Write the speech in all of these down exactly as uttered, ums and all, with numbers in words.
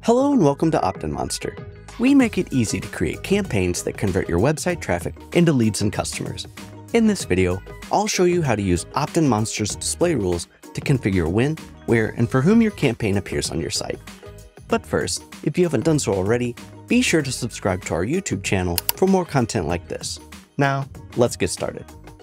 Hello and welcome to OptinMonster. We make it easy to create campaigns that convert your website traffic into leads and customers. In this video, I'll show you how to use OptinMonster's display rules to configure when, where, and for whom your campaign appears on your site. But first, if you haven't done so already, be sure to subscribe to our YouTube channel for more content like this. Now, let's get started.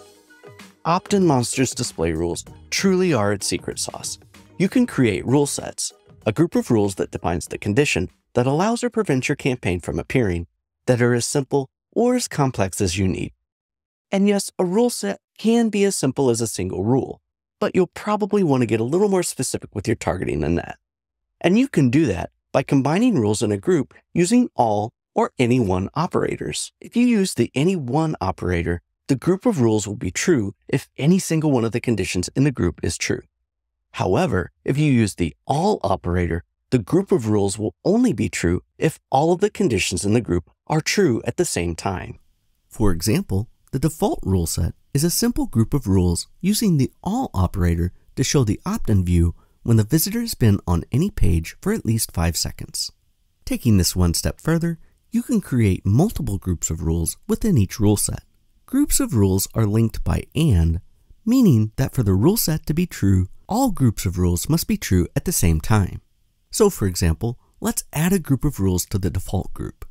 OptinMonster's display rules truly are its secret sauce. You can create rule sets, a group of rules that defines the condition that allows or prevents your campaign from appearing, that are as simple or as complex as you need. And yes, a rule set can be as simple as a single rule, but you'll probably want to get a little more specific with your targeting than that. And you can do that by combining rules in a group using all or any one operators. If you use the any one operator, the group of rules will be true if any single one of the conditions in the group is true. However, if you use the all operator, the group of rules will only be true if all of the conditions in the group are true at the same time. For example, the default rule set is a simple group of rules using the all operator to show the opt-in view when the visitor has been on any page for at least five seconds. Taking this one step further, you can create multiple groups of rules within each rule set. Groups of rules are linked by and, meaning that for the rule set to be true, all groups of rules must be true at the same time. So for example, let's add a group of rules to the default group.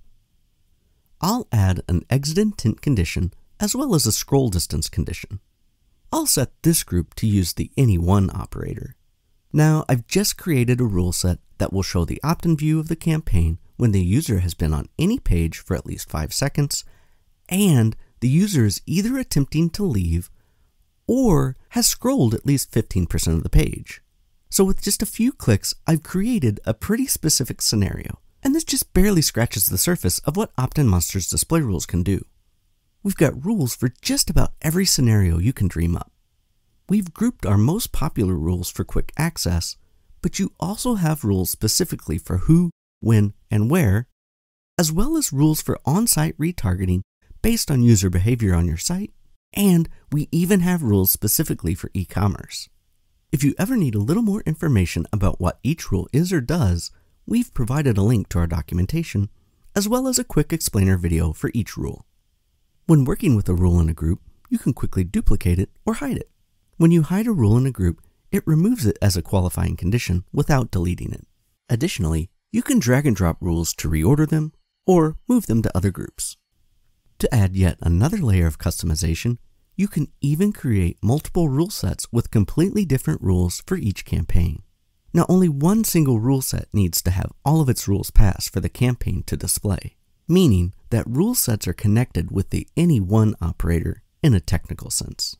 I'll add an exit intent condition as well as a scroll distance condition. I'll set this group to use the any one operator. Now I've just created a rule set that will show the opt-in view of the campaign when the user has been on any page for at least five seconds and the user is either attempting to leave or has scrolled at least fifteen percent of the page. So with just a few clicks, I've created a pretty specific scenario, and this just barely scratches the surface of what OptinMonster's display rules can do. We've got rules for just about every scenario you can dream up. We've grouped our most popular rules for quick access, but you also have rules specifically for who, when, and where, as well as rules for on-site retargeting based on user behavior on your site, and we even have rules specifically for e-commerce. If you ever need a little more information about what each rule is or does, we've provided a link to our documentation, as well as a quick explainer video for each rule. When working with a rule in a group, you can quickly duplicate it or hide it. When you hide a rule in a group, it removes it as a qualifying condition without deleting it. Additionally, you can drag and drop rules to reorder them or move them to other groups. To add yet another layer of customization, you can even create multiple rule sets with completely different rules for each campaign. Now, only one single rule set needs to have all of its rules passed for the campaign to display, meaning that rule sets are connected with the any one operator in a technical sense.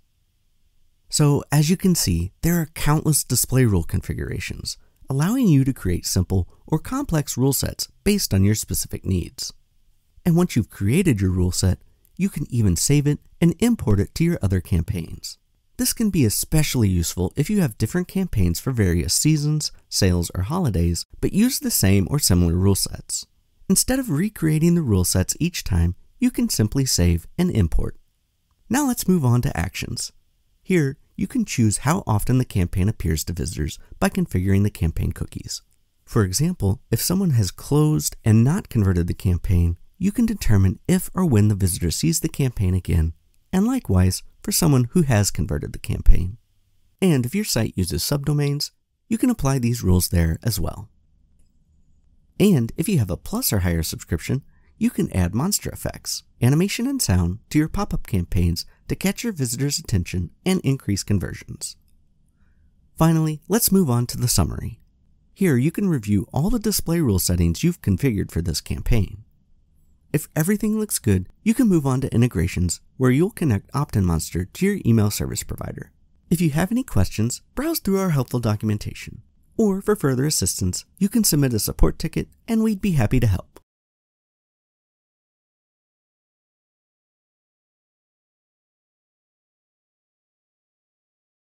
So, as you can see, there are countless display rule configurations, allowing you to create simple or complex rule sets based on your specific needs. And once you've created your rule set, you can even save it and import it to your other campaigns. This can be especially useful if you have different campaigns for various seasons, sales, or holidays, but use the same or similar rule sets. Instead of recreating the rule sets each time, you can simply save and import. Now let's move on to actions. Here, you can choose how often the campaign appears to visitors by configuring the campaign cookies. For example, if someone has closed and not converted the campaign, you can determine if or when the visitor sees the campaign again, and likewise for someone who has converted the campaign. And if your site uses subdomains, you can apply these rules there as well. And if you have a Plus or higher subscription, you can add monster effects, animation and sound to your pop-up campaigns to catch your visitors' attention and increase conversions. Finally, let's move on to the summary. Here you can review all the display rule settings you've configured for this campaign. If everything looks good, you can move on to integrations where you'll connect OptinMonster to your email service provider. If you have any questions, browse through our helpful documentation. Or for further assistance, you can submit a support ticket and we'd be happy to help.